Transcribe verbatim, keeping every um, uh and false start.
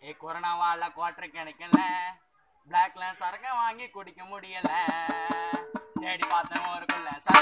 ஏ கொரோனாவால quarter கிடைக்கல, பிளாக்ல சரக்க வாங்கி குடிக்க முடியல, தேடி பார்த்தேன் ஊருக்குள்ள